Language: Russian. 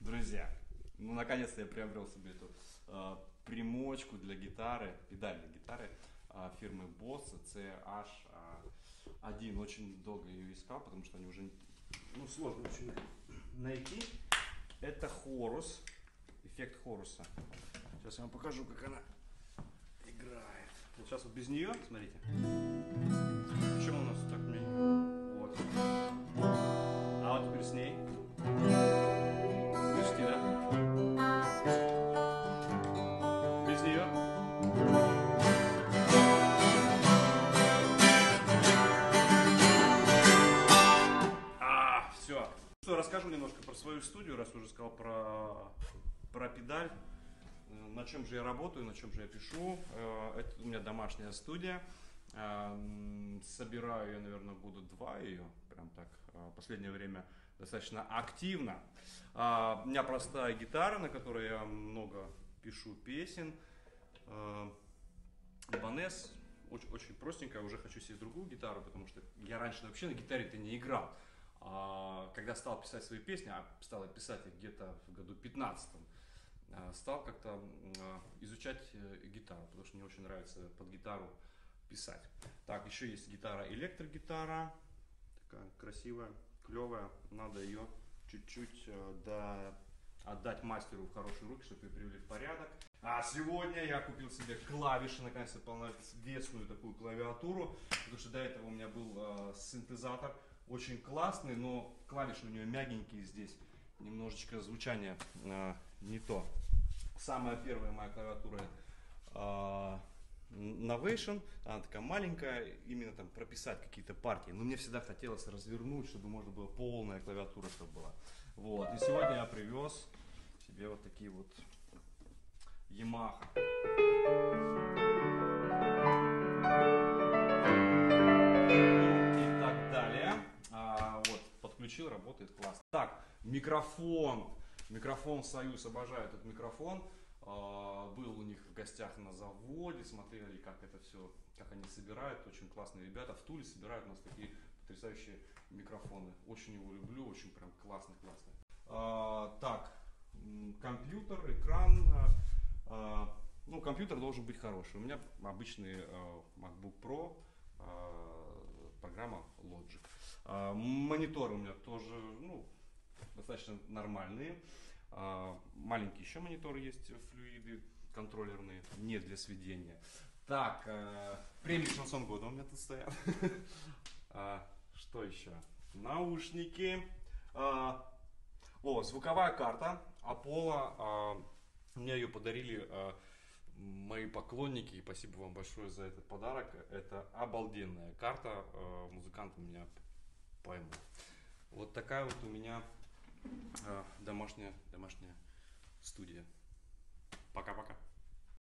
Друзья, ну наконец-то я приобрел себе эту примочку для гитары, педаль для гитары фирмы Boss CH1. Очень долго ее искал, потому что они уже сложно очень найти. Это хорус, эффект хоруса. Сейчас я вам покажу, как она играет. Вот сейчас вот без нее, смотрите. Почему у нас так медленно? Вот. А вот теперь с ней. Слышите, да? Без нее. Все. Что, расскажу немножко про свою студию, раз уже сказал про педаль. На чем же я работаю, на чем же я пишу. Это у меня домашняя студия. Собираю я, наверное, года 2 ее. Прям так. В последнее время достаточно активно. У меня простая гитара, на которой я много пишу песен. Ibanez. Очень простенькая. Уже хочу себе другую гитару, потому что я раньше вообще на гитаре-то не играл. Когда стал писать свои песни, а стал писать их где-то в году 15-м, стал как-то изучать гитару, потому что мне очень нравится под гитару писать. Так, еще есть гитара, электрогитара, такая красивая, клевая. Надо ее чуть-чуть отдать мастеру в хорошие руки, чтобы ее привели в порядок. А сегодня я купил себе клавиши, наконец-то полновесную такую клавиатуру, потому что до этого у меня был синтезатор. Очень классный, но клавиши у нее мягенькие здесь, немножечко звучание не то. Самая первая моя клавиатура Novation, она такая маленькая, именно там прописать какие-то партии. Но мне всегда хотелось развернуть, чтобы можно было полная клавиатура, чтобы была. Вот. И сегодня я привез себе вот такие вот Yamaha. Подключил, работает классно. Так, микрофон. Микрофон Союз, обожаю этот микрофон. Был у них в гостях на заводе, смотрели, как это все, как они собирают. Очень классные ребята в Туле собирают у нас такие потрясающие микрофоны. Очень его люблю, очень прям классный. Так, компьютер, экран. Ну, компьютер должен быть хороший. У меня обычный MacBook Pro, программа Logic. Мониторы у меня тоже достаточно нормальные. Маленькие еще мониторы есть, флюиды контроллерные, не для сведения. Так, премии Шансон года у меня тут стоят. Что еще? Наушники. Звуковая карта Apollo. Мне ее подарили мои поклонники, и спасибо вам большое за этот подарок. Это обалденная карта, музыканты меня поймут. Вот такая вот у меня домашняя студия. Пока-пока.